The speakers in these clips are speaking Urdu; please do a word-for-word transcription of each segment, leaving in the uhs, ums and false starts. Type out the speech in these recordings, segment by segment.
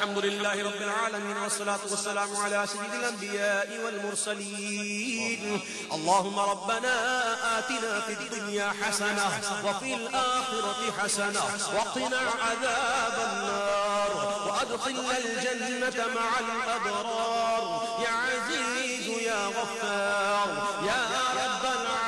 الحمد لله رب العالمين والصلاة والسلام على سيد الأنبياء والمرسلين. اللهم ربنا آتنا في الدنيا حسنة وفي الآخرة حسنة وقنا عذاب النار وأدخلنا الجنة مع الأبرار يا عزيز يا غفار يا رب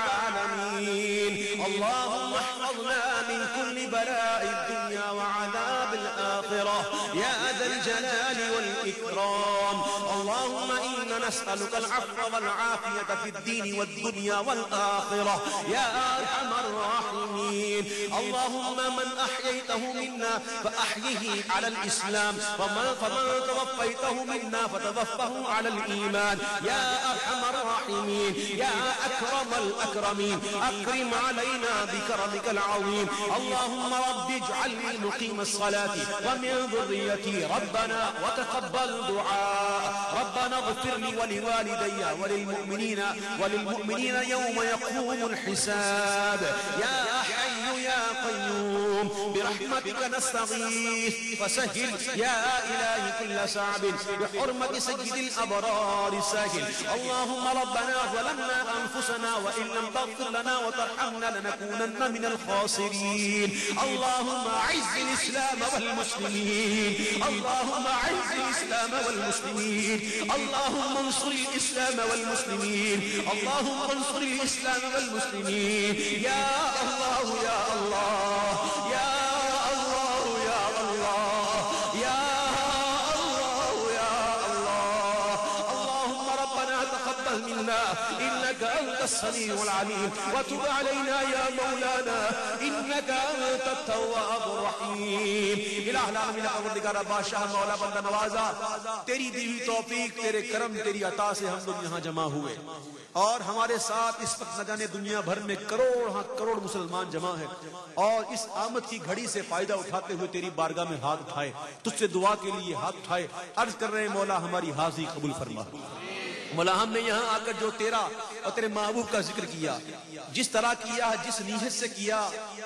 العالمين. اللهم احفظنا من كل بلاء الدنيا وعذاب الآخرة يا ذا الجلال والإكرام. اللهم إنا نسألك العفو والعافية في الدين والدنيا والآخرة يا أرحم الراحمين. اللهم من أحييته منا فأحيه على الإسلام ومن فمن توفيته منا فتوفه على الإيمان يا أرحم الراحمين يا أكرم الأكرمين. أكرم علينا بكرمك العظيم. اللهم رب اجعلني مقيم الصلاة ومن ذريتي ربنا وتقبل دعاء. ربنا اغفر لي ولوالدي وللمؤمنين وللمؤمنين يوم يقوم الحساب يا حي يا قيوم برحمتك نستغيث فسهل يا إلهي كل صعب بحرمة سيد الأبرار سهل. اللهم ربنا ظلمنا أنفسنا وإن لم تغفر لنا وترحمنا لنكونن من الخاسرين. اللهم أعز الإسلام والمسلمين. اللهم أعز الإسلام والمسلمين. اللهم انصر الإسلام والمسلمين. اللهم انصر الإسلام والمسلمين يا الله يا الله يا الله يا الله يا الله يا الله. اللهم ربنا تقبل منا إنك أنت السميع العليم وتب علينا يا مولانا إنك أنت التواب الرحيم. الہ العالمین پروردگار بادشاہ مولا بندہ نوازا تیری دی ہوئی توفیق تیرے کرم تیری عطا سے ہم لوگ یہاں جمع ہوئے اور ہمارے ساتھ اس وقت نہ جانے دنیا بھر میں کروڑ ہاں کروڑ مسلمان جمع ہیں اور اس آمد کی گھڑی سے فائدہ اٹھاتے ہوئے تیری بارگاہ میں ہاتھ اٹھائے تجھ سے دعا کے لیے ہاتھ اٹھائے عرض کر رہے ہیں مولا ہماری حاضری قبول فرما. مولا ہم نے یہاں آ کر جو تیرا اور تیرے محبوب کا ذکر کیا جس طرح کیا جس نیت سے کیا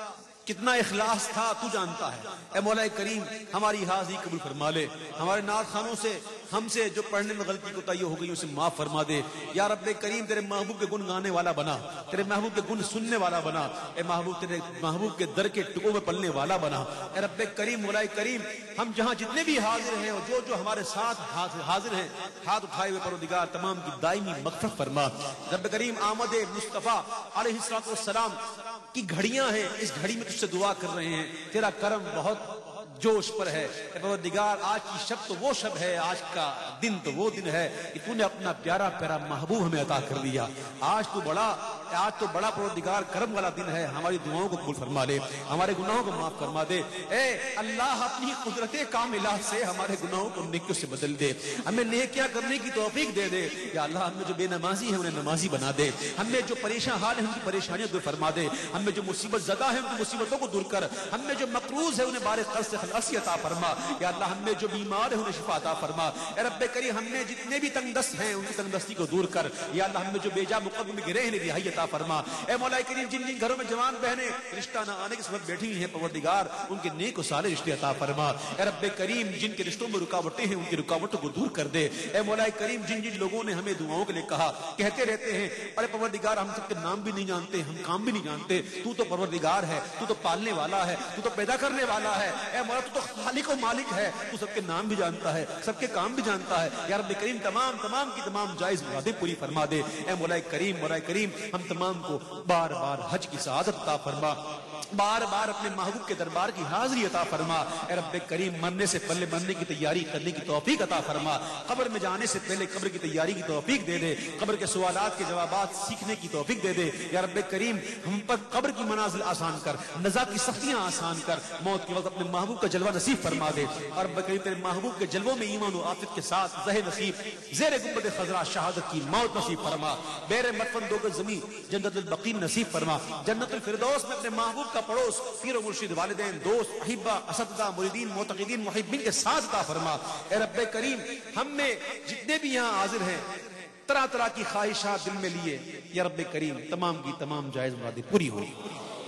کتنا اخلاص تھا تو جانتا ہے. اے مولا کریم ہماری حاضری قبول فرما لے. ہمارے نعت خانوں سے ہم سے جو پڑھنے میں غلطی کوتاہی ہو گئی اسے معاف فرما دے. یا رب کریم تیرے محبوب کے گن گانے والا بنا, تیرے محبوب کے گن سننے والا بنا. اے محبوب تیرے محبوب کے در کے ٹکوں میں پلنے والا بنا. اے رب کریم مولا کریم ہم جہاں جتنے بھی حاضر ہیں اور جو جو ہمارے ساتھ حاضر ہیں ہاتھ اٹھائے ہوئے پروردگار تمام کی دائمی مغفرت فرما. رب کریم آمد مصطفیٰ علیہ السلام کی گھڑیاں ہیں, اس گھڑی میں تجھ سے دعا کر رہے ہیں. تیرا کرم بہت جوش پر ہے. اے پروردگار آج کی شب تو وہ شب ہے, آج کا دن تو وہ دن ہے کہ تو نے اپنا پیارا پیارا محبوب ہمیں عطا کر دیا. آج تو بڑا آج تو بڑا پروردگار کرم والا دن ہے. ہماری دعاؤں کو قبول فرما لے, ہمارے گناہوں کو معاف فرما دے. اے اللہ اپنی قدرت کاملہ سے ہمارے گناہوں کو نیکیوں سے بدل دے, ہمیں نیکیاں کرنے کی توفیق دے دے. یا اللہ ہم میں جو بے نمازی ہیں انہیں نمازی بنا دے, ہم میں جو پریشان حال ہیں ان کی پریشانیاں دور فرما دے, ہم میں جو مصیبت زدہ ہیں ان کی مصیبتوں کو دور کر, ہم میں جو مقروض ہے انہیں بارے قرض سے خلاصی عطا فرما. یا اللہ ہم میں جو بیمار ہیں انہیں شفا عطا فرما. اے رب کریم ہم میں جتنے بھی تنگ دست ہیں ان کی تنگ دستی کو دور کر. یا اللہ ہم میں جو بے جا مقدم میں گرے ہیں رہائی عطا فرما. اے مولا کریم جن جن گھروں میں جوان بہنیں رشتہ نہ آنے کے سبب بیٹھی ہیں پروردگار ان کے نیک و صالح رشتے عطا فرما. اے رب کریم جن کے رشتوں میں رکاوٹیں ہیں ان کی رکاوٹوں کو دور کر دے. اے مولا کریم جن جن لوگوں نے ہمیں دعاؤں کے لیے کہا کہتے رہتے ہیں ارے پروردگار ہم سب کے نام بھی نہیں جانتے, ہم کام بھی نہیں جانتے, تو تو پروردگار ہے, تو تو پالنے والا ہے, تو تو پیدا کرنے والا ہے. اے مولا تو تو خالق و مالک ہے, تو سب کے نام بھی جانتا ہے, سب کے کام بھی جانتا ہے. یا رب کریم تمام تمام کی تمام جائز مرادیں پوری فرما دے. اے مولا کریم مولا کریم ہم تمام کو بار بار حج کی سعادت عطا فرما, بار بار اپنے محبوب کے دربار کی حاضری عطا فرما. اے رب کریم مرنے سے پہلے مرنے کی تیاری کرنے کی توفیق عطا فرما, قبر میں جانے سے پہلے قبر کی تیاری کی توفیق دے دے, قبر کے سوالات کے جوابات سیکھنے کی توفیق دے دے. یا رب کریم ہم پر قبر کی منازل آسان کر, نزا کی سختیاں آسان کر, موت کے وقت اپنے محبوب کا جلوہ نصیب فرما دے. اور رب کریم تیرے محبوب کے جلووں میں ایمان و عافیت کے ساتھ زہ نصیب زیر گنبد خضرا شہادت کی موت نصیب فرما. بیر مدفن دو گز زمین جنت البقیع نصیب فرما. جنت الفردوس میں اپنے محبوب کا پڑوس پیر و مرشد والدین دوست احبہ اساتذہ مریدین معتقدین محبین کے ساتھ عطا فرما. اے رب کریم ہم میں جتنے بھی یہاں حاضر ہیں طرح طرح کی خواہشات دل میں لیے یا رب کریم تمام کی تمام جائز مرادیں پوری ہو.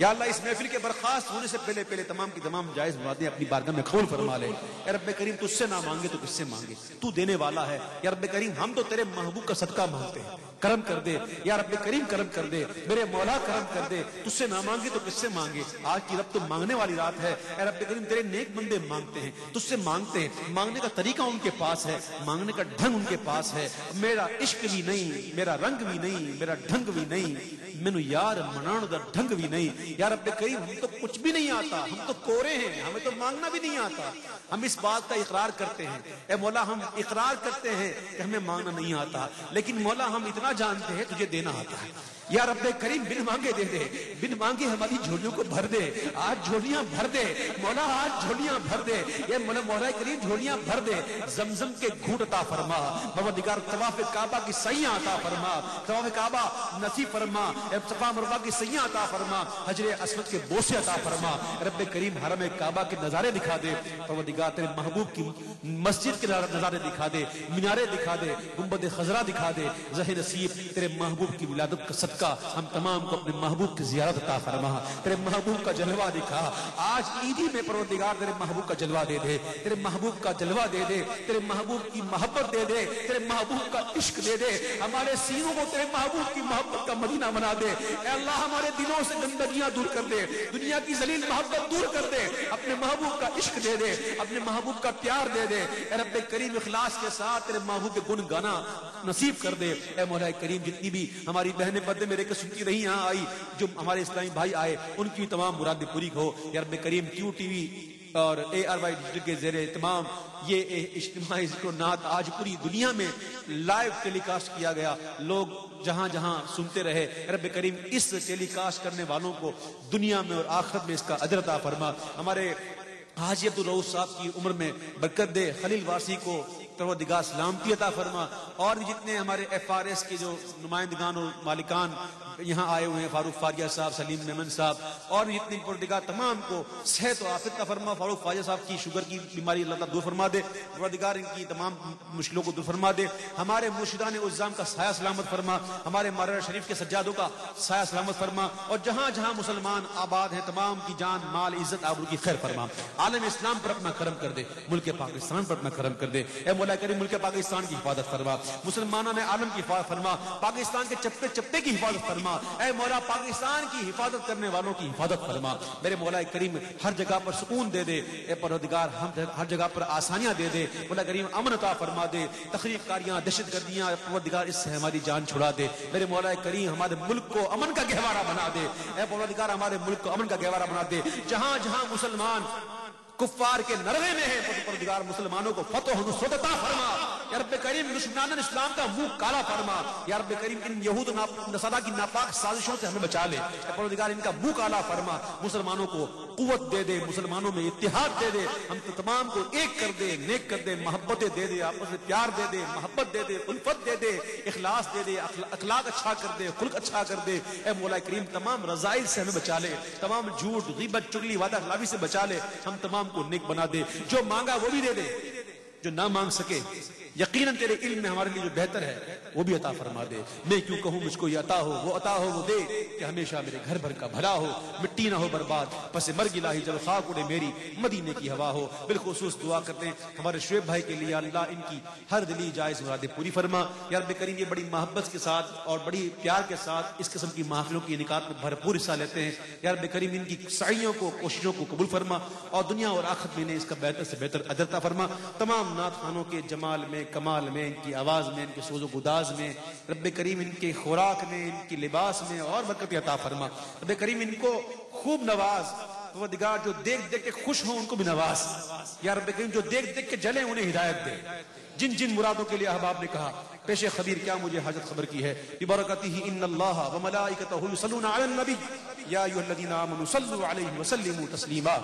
یا اللہ اس محفل کے برخاست ہونے سے پہلے پہلے تمام کی تمام جائز مرادیں اپنی بارگاہ میں قبول فرما لے. یا رب کریم تجھ سے نہ مانگے تو کس سے مانگے, تو دینے والا ہے. یا رب کریم ہم تو تیرے محبوب کا صدقہ مانگتے ہیں, کرم کر دے. یا رب کریم کرم کر دے, میرے مولا کرم کر دے. تجھ سے نہ مانگے تو کس سے مانگے. آج کی رب تو مانگنے والی رات ہے. اے رب کریم تیرے نیک بندے مانگتے ہیں, تجھ سے مانگتے ہیں. مانگنے کا طریقہ ان کے پاس ہے, مانگنے کا ڈھنگ ان کے پاس ہے. میرا عشق بھی نہیں, میرا رنگ بھی نہیں, میرا ڈھنگ بھی نہیں, مینو یار منان دا ڈھنگ بھی نہیں. یا رب کریم ہم تو کچھ بھی نہیں آتا, ہم تو کورے ہیں, ہمیں تو مانگنا بھی نہیں آتا. ہم اس بات کا اقرار کرتے ہیں اے مولا, ہم اقرار کرتے ہیں کہ ہمیں مانگنا نہیں آتا, لیکن مولا ہم اتنا جانتے ہیں تجھے دینا آتا ہے. یا رب کریم بن مانگے دے دے, بن مانگے ہماری جھولیوں کو بھر دے. آج جھولیاں بھر دے مولا, آج جھولیاں بھر دے. یہ مولا مولا کریم جھولیاں بھر دے. زمزم کے گھونٹ عطا فرما پروردگار, طواف کعبہ کی سیاں عطا فرما, طواف کعبہ نصیب فرما, صفا مروہ کی سیاں عطا فرما, حجر اسود کے بوسے عطا فرما. رب کریم حرم کعبہ کے نظارے دکھا دے پروردگار, تیرے محبوب کی مسجد کے نظارے دکھا دے, مینارے دکھا دے, گنبد خضرا دکھا دے. زہ نصیب تیرے محبوب کی ولادت کا صدقہ ہم تمام کو اپنے محبوب کی زیارت عطا فرما. تیرے محبوب کا جلوہ دکھا, آج عیدی میں پروردگار تیرے محبوب کا جلوہ دے دے, تیرے محبوب کا جلوہ دے دے, تیرے محبوب کی محبت دے دے, تیرے محبوب کا عشق دے دے. ہمارے سینوں کو تیرے محبوب کی محبت کا مدینہ بنا دے. اے اللہ ہمارے دلوں سے گندگیاں دور کر دے, دنیا کی ذلیل محبت دور کر دے, اپنے محبوب کا عشق دے دے, اپنے محبوب کا پیار دے دے. اے رب کریم اخلاص کے ساتھ تیرے محبوب کے گن گانا نصیب کر دے. اے مولا کریم جتنی بھی ہماری بہنیں پردے میرے کے سنتی رہی یہاں آئی, جو ہمارے اسلامی بھائی آئے, ان کی تمام مرادیں پوری ہو. یا رب کریم کیو ٹی وی اور اے آر وائی ڈیجیٹل کے زیر تمام یہ اجتماعی ذکر و نعت آج پوری دنیا میں لائیو ٹیلی کاسٹ کیا گیا, لوگ جہاں جہاں سنتے رہے. رب کریم اس ٹیلی کاسٹ کرنے والوں کو دنیا میں اور آخرت میں اس کا اجر عطا فرما. ہمارے حاجی عبدالرؤوف صاحب کی عمر میں برکت دے, خلیل وارسی کو پروردگار سلامتی عطا فرما, اور جتنے ہمارے ایف آر ایس کے جو نمائندگان اور مالکان یہاں آئے ہوئے ہیں, فاروق فاریہ صاحب, سلیم میمن صاحب, اور جتنے پروردگار تمام کو صحت و عافیت کا فرما. فاروق فاریہ صاحب کی شوگر کی بیماری اللہ تعالیٰ دور فرما دے, پروردگار ان کی تمام مشکلوں کو دور فرما دے. ہمارے مرشدان عظام کا سایہ سلامت فرما, ہمارے مارر شریف کے سجادوں کا سایہ سلامت فرما, اور جہاں جہاں مسلمان آباد ہیں تمام کی جان مال عزت آبرو کی خیر فرما. عالم اسلام پر اپنا کرم کر دے, ملک پاکستان پر اپنا کرم کر دے. اے مولا کریم ملک پاکستان کی حفاظت فرما, مسلمانوں نے عالم کی حفاظت فرما, پاکستان کے چپے چپے کی حفاظت فرما. اے مولا پاکستان کی حفاظت کرنے والوں کی حفاظت فرما. میرے مولا کریم ہر جگہ پر سکون دے دے. اے پروردگار ہم ہر جگہ پر آسانیاں دے دے. مولا کریم امن عطا فرما دے. تخریب کاریاں, دہشت گردیاں پروردگار اس سے ہماری جان چھڑا دے. میرے مولا کریم ہمارے ملک کو امن کا گہوارہ بنا دے. اے پروردگار ہمارے ملک کو امن کا گہوارہ بنا دے. جہاں جہاں مسلمان کفار کے نروے میں ہے پروردگار مسلمانوں کو فتح و نصرت عطا فرما. یا رب کریم دشمنان اسلام کا منہ کالا فرما. یا رب کریم ان یہود نصارا کی ناپاک سازشوں سے ہمیں بچا لے. پروردگار ان کا منہ کالا فرما, مسلمانوں کو قوت دے دے, مسلمانوں میں اتحاد دے دے, ہم تمام کو ایک کر دے, نیک کر دے, محبتیں دے دے, آپس میں پیار دے دے, محبت دے دے, الفت دے دے, اخلاص دے دے, اخلاق اچھا کر دے, خلق اچھا کر دے. اے مولا کریم تمام رذائل سے ہمیں بچا لے, تمام جھوٹ غیبت چغلی وعدہ خلافی سے بچا لے. ہم تمام کو نیک بنا دے. جو مانگا وہ بھی دے دے, جو نہ مانگ سکے یقیناً تیرے علم میں ہمارے لیے جو بہتر ہے وہ بھی عطا فرما دے. میں کیوں کہوں مجھ کو یہ عطا ہو, وہ عطا ہو وہ دے کہ ہمیشہ میرے گھر بھر کا بھلا ہو, مٹی نہ ہو برباد, پس مرگ الہی جب خاک اڑے میری مدینے کی ہوا ہو. بالخصوص دعا کرتے ہیں ہمارے شعیب بھائی کے لیے, اللہ ان کی ہر دلی جائز مرادیں پوری فرما. یا رب کریم یہ بڑی محبت کے ساتھ اور بڑی پیار کے ساتھ اس قسم کی محفلوں کی انعقاد میں بھرپور حصہ لیتے ہیں. یا رب کریم ان کی سعیوں کو, کوششوں کو قبول فرما, اور دنیا اور آخرت میں اس کا بہتر سے بہتر اجر عطا فرما. تمام نعت خوانوں کے جمال میں, کمال میں, ان کی آواز میں, ان کے سوز و گداز میں, رب کریم ان کے خوراک میں, ان کی لباس میں اور برکت عطا فرما. رب کریم ان کو خوب نواز, پروردگار جو دیکھ دیکھ کے خوش ہوں ان کو بھی نواز. یا رب کریم جو دیکھ دیکھ کے جلیں انہیں ہدایت دے. جن جن مرادوں کے لیے احباب نے کہا پیش خبیر کیا مجھے حاجت خبر کی ہے. ببرکتہ ان اللہ وملائکتہ یصلون علی النبی یا ایھا الذین آمنوا صلوا علیہ وسلموا تسلیما.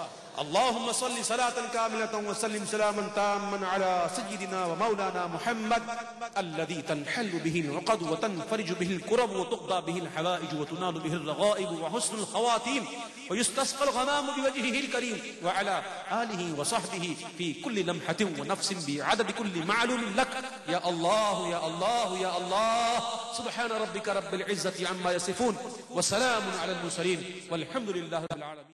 اللهم صل صلاة كاملة وسلم سلاما تاما على سيدنا ومولانا محمد الذي تنحل به العقد وتنفرج به الكرب وتقضى به الحوائج وتنال به الرغائب وحسن الخواتيم ويستسقى الغمام بوجهه الكريم وعلى آله وصحبه في كل لمحة ونفس بعدد كل معلوم لك. يا الله اللہ یا اللہ یا اللہ. سبحان ربک رب العزت عما یصفون وسلام علی المرسلین والحمد للہ رب العالمین.